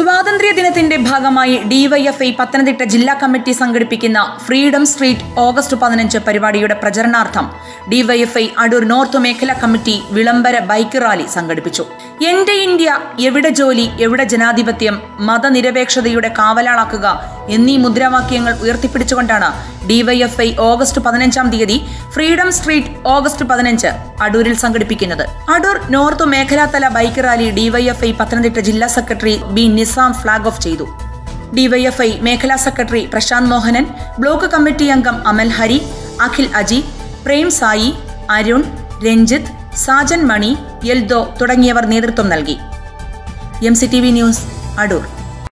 സ്വാതന്ത്ര്യദിനത്തിന്റെ ഭാഗമായി ഡിവൈഎഫ്ഐ പത്തനംതിട്ട ജില്ലാ കമ്മിറ്റി സംഘടിപ്പിക്കുന്ന ഫ്രീഡം സ്ട്രീറ്റ് ഓഗസ്റ്റ് 15 പരിപാടിയുടെ പ്രചരണാർത്ഥം ഡിവൈഎഫ്ഐ അടൂർ നോർത്ത് മേഖലാ കമ്മിറ്റി വിളംബര ബൈക്ക് റാലി സംഘടിപ്പിച്ചു. എന്റെ ഇന്ത്യ, എവിടെ ജോലി, എവിടെ ജനാധിപത്യം, മതനിരപേക്ഷതയുടെ കാവലാളാക്കുക എന്നീ മുദ്രാവാക്യങ്ങൾ ഉയർത്തിപ്പിടിച്ചുകൊണ്ടാണ് DYFI August 15 freedom street August 15 അടൂരിൽ സംഘടിപ്പിക്കുന്നത്. അടൂർ നോർത്ത് മേഖലാതല ബൈക്ക് റാലി ഡിവൈഎഫ്ഐ പത്തനംതിട്ട ജില്ലാ secretary B Nizam flag off ചെയ്തു. ഡിവൈഎഫ്ഐ മേഖലാ secretary Prashanth Mohanan, block committee അംഗം അമൽ ഹരി, അഖിൽ അജി, പ്രേം സായി, അരുൺ, രഞ്ജിത്ത്, സാജൻ മണി, യെൽദോ തുടങ്ങിയവർ നേതൃത്വം നൽകി. MCTV news, Adoor.